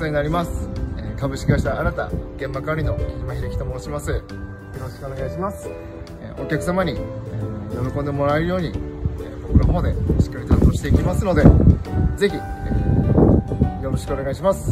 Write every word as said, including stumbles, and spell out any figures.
世話になります。えー、株式会社新た現場管理の木島秀樹と申します。よろしくお願いします。えー、お客様に、えー、喜んでもらえるように、えー、僕の方でしっかり担当していきますので、ぜひ、えー、よろしくお願いします。